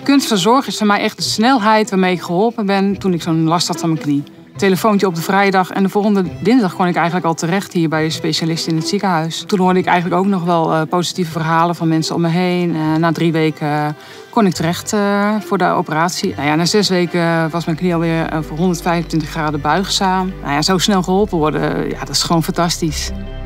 kunst van zorg is voor mij echt de snelheid waarmee ik geholpen ben toen ik zo'n last had van mijn knie. Telefoontje op de vrijdag en de volgende dinsdag kon ik eigenlijk al terecht hier bij de specialist in het ziekenhuis. Toen hoorde ik eigenlijk ook nog wel positieve verhalen van mensen om me heen. Na 3 weken kon ik terecht voor de operatie. Nou ja, na 6 weken was mijn knie alweer voor 125 graden buigzaam. Nou ja, zo snel geholpen worden, ja, dat is gewoon fantastisch.